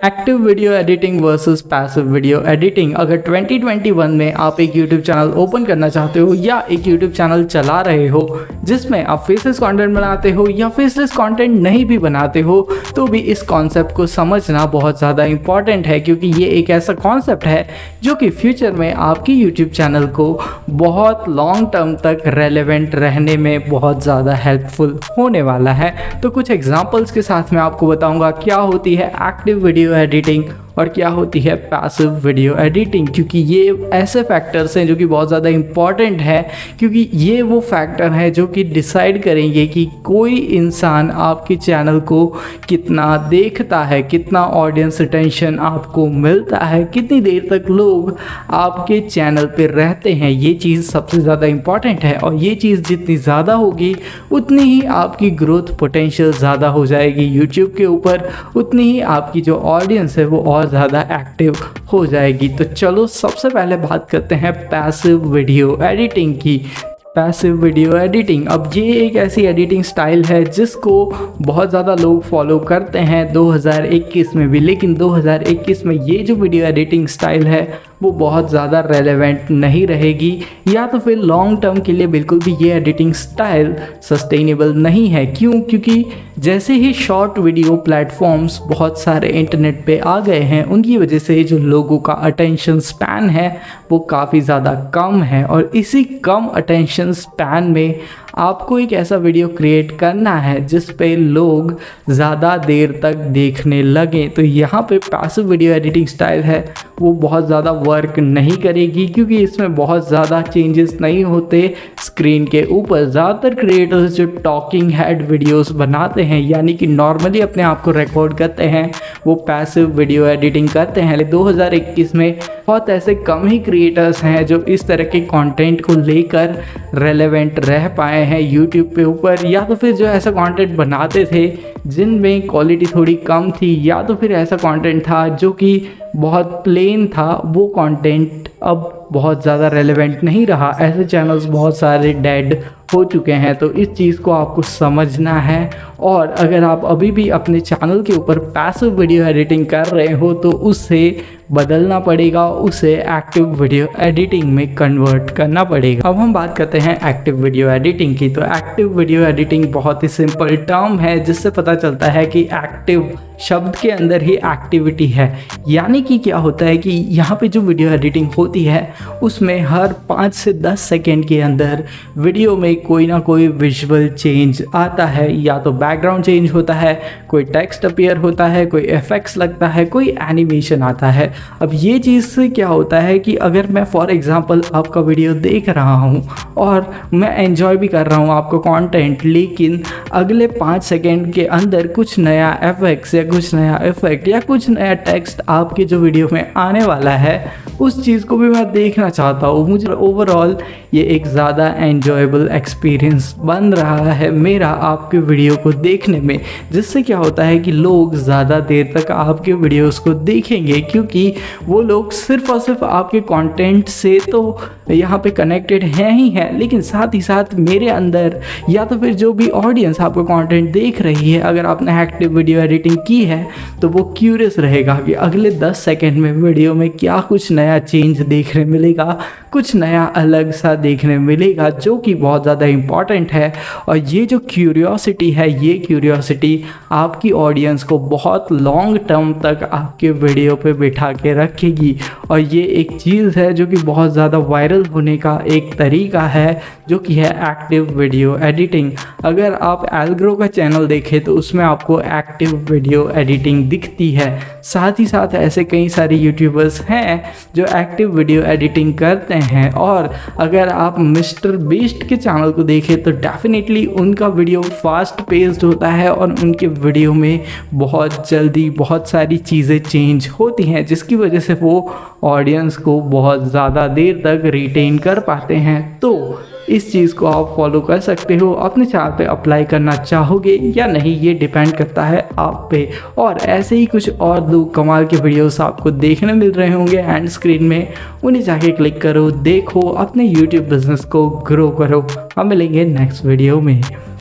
Active video editing versus passive video editing. अगर 2021 में आप एक YouTube चैनल ओपन करना चाहते हो या एक YouTube चैनल चला रहे हो जिसमें आप फेसलेस कंटेंट बनाते हो या फेसलेस कंटेंट नहीं भी बनाते हो, तो भी इस कॉन्सेप्ट को समझना बहुत ज़्यादा इंपॉर्टेंट है, क्योंकि ये एक ऐसा कॉन्सेप्ट है जो कि फ्यूचर में आपकी YouTube चैनल को बहुत लॉन्ग टर्म तक रेलेवेंट रहने में बहुत ज़्यादा हेल्पफुल होने वाला है। तो कुछ एग्जांपल्स के साथ मैं आपको बताऊंगा क्या होती है एक्टिव वीडियो एडिटिंग और क्या होती है पैसिव वीडियो एडिटिंग, क्योंकि ये ऐसे फैक्टर्स हैं जो कि बहुत ज़्यादा इम्पॉर्टेंट है, क्योंकि ये वो फैक्टर हैं जो कि डिसाइड करेंगे कि कोई इंसान आपके चैनल को कितना देखता है, कितना ऑडियंस अटेंशन आपको मिलता है, कितनी देर तक लोग आपके चैनल पे रहते हैं। ये चीज़ सबसे ज़्यादा इम्पॉर्टेंट है और ये चीज़ जितनी ज़्यादा होगी उतनी ही आपकी ग्रोथ पोटेंशियल ज़्यादा हो जाएगी यूट्यूब के ऊपर, उतनी ही आपकी जो ऑडियंस है वो और ज़्यादा एक्टिव हो जाएगी। तो चलो सबसे पहले बात करते हैं पैसिव वीडियो एडिटिंग की। पैसिव वीडियो एडिटिंग, अब ये एक ऐसी एडिटिंग स्टाइल है जिसको बहुत ज़्यादा लोग फॉलो करते हैं 2021 में भी, लेकिन 2021 में ये जो वीडियो एडिटिंग स्टाइल है वो बहुत ज़्यादा रेलेवेंट नहीं रहेगी, या तो फिर लॉन्ग टर्म के लिए बिल्कुल भी ये एडिटिंग स्टाइल सस्टेनेबल नहीं है। क्यों? क्योंकि जैसे ही शॉर्ट वीडियो प्लेटफॉर्म्स बहुत सारे इंटरनेट पे आ गए हैं, उनकी वजह से जो लोगों का अटेंशन स्पैन है वो काफ़ी ज़्यादा कम है, और इसी कम अटेंशन स्पैन में आपको एक ऐसा वीडियो क्रिएट करना है जिस पे लोग ज़्यादा देर तक देखने लगें। तो यहाँ पे पैसिव वीडियो एडिटिंग स्टाइल है वो बहुत ज़्यादा वर्क नहीं करेगी, क्योंकि इसमें बहुत ज़्यादा चेंजेस नहीं होते स्क्रीन के ऊपर। ज़्यादातर क्रिएटर्स जो टॉकिंग हेड वीडियोस बनाते हैं, यानी कि नॉर्मली अपने आप को रिकॉर्ड करते हैं, वो पैसिव वीडियो एडिटिंग करते हैं। लेकिन 2021 में बहुत ऐसे कम ही क्रिएटर्स हैं जो इस तरह के कंटेंट को लेकर रेलेवेंट रह पाए हैं यूट्यूब पे ऊपर, या तो फिर जो ऐसा कंटेंट बनाते थे जिनमें क्वालिटी थोड़ी कम थी, या तो फिर ऐसा कंटेंट था जो कि बहुत प्लेन था, वो कंटेंट अब बहुत ज़्यादा रेलेवेंट नहीं रहा। ऐसे चैनल्स बहुत सारे डेड हो चुके हैं। तो इस चीज़ को आपको समझना है, और अगर आप अभी भी अपने चैनल के ऊपर पैसिव वीडियो एडिटिंग कर रहे हो तो उससे बदलना पड़ेगा, उसे एक्टिव वीडियो एडिटिंग में कन्वर्ट करना पड़ेगा। अब हम बात करते हैं एक्टिव वीडियो एडिटिंग की। तो एक्टिव वीडियो एडिटिंग बहुत ही सिंपल टर्म है जिससे पता चलता है कि एक्टिव शब्द के अंदर ही एक्टिविटी है, यानी कि क्या होता है कि यहाँ पे जो वीडियो एडिटिंग होती है उसमें हर 5 से 10 सेकेंड के अंदर वीडियो में कोई ना कोई विजुअल चेंज आता है, या तो बैकग्राउंड चेंज होता है, कोई टेक्स्ट अपीयर होता है, कोई इफेक्ट्स लगता है, कोई एनिमेशन आता है। अब ये चीज़ से क्या होता है कि अगर मैं फॉर एग्जांपल आपका वीडियो देख रहा हूँ और मैं एंजॉय भी कर रहा हूँ आपका कंटेंट, लेकिन अगले 5 सेकेंड के अंदर कुछ नया इफेक्ट्स या कुछ नया इफेक्ट या कुछ नया टेक्स्ट आपके जो वीडियो में आने वाला है, उस चीज़ को भी मैं देखना चाहता हूँ। मुझे ओवरऑल ये एक ज़्यादा एन्जॉयबल एक्सपीरियंस बन रहा है मेरा आपके वीडियो को देखने में, जिससे क्या होता है कि लोग ज़्यादा देर तक आपके वीडियोस को देखेंगे, क्योंकि वो लोग सिर्फ और सिर्फ आपके कंटेंट से तो यहाँ पे कनेक्टेड हैं ही हैं, लेकिन साथ ही साथ मेरे अंदर या तो फिर जो भी ऑडियंस आपका कंटेंट देख रही है, अगर आपने एक्टिव वीडियो एडिटिंग की है तो वो क्यूरियस रहेगा कि अगले 10 सेकेंड में वीडियो में क्या कुछ नया चेंज देखने मिलेगा, कुछ नया अलग सा देखने मिलेगा, जो कि बहुत ज़्यादा इम्पॉर्टेंट है। और ये जो क्यूरियोसिटी है, ये क्यूरियोसिटी आपकी ऑडियंस को बहुत लॉन्ग टर्म तक आपके वीडियो पे बिठा के रखेगी, और ये एक चीज़ है जो कि बहुत ज़्यादा वायरल होने का एक तरीका है, जो कि है एक्टिव वीडियो एडिटिंग। अगर आप एल्ग्रो का चैनल देखें तो उसमें आपको एक्टिव वीडियो एडिटिंग दिखती है। साथ ही साथ ऐसे कई सारे यूट्यूबर्स हैं जो एक्टिव वीडियो एडिटिंग करते हैं, और अगर आप मिस्टर बीस्ट के चैनल को देखें तो डेफिनेटली उनका वीडियो फास्ट पेस्ड होता है और उनके वीडियो में बहुत जल्दी बहुत सारी चीज़ें चेंज होती हैं, जिसकी वजह से वो ऑडियंस को बहुत ज़्यादा देर तक रिटेन कर पाते हैं। तो इस चीज़ को आप फॉलो कर सकते हो, अपने चैनल पे अप्लाई करना चाहोगे या नहीं ये डिपेंड करता है आप पे। और ऐसे ही कुछ और दो कमाल के वीडियोस आपको देखने मिल रहे होंगे एंड स्क्रीन में, उन्हें जाके क्लिक करो, देखो, अपने यूट्यूब बिजनेस को ग्रो करो। हम मिलेंगे नेक्स्ट वीडियो में।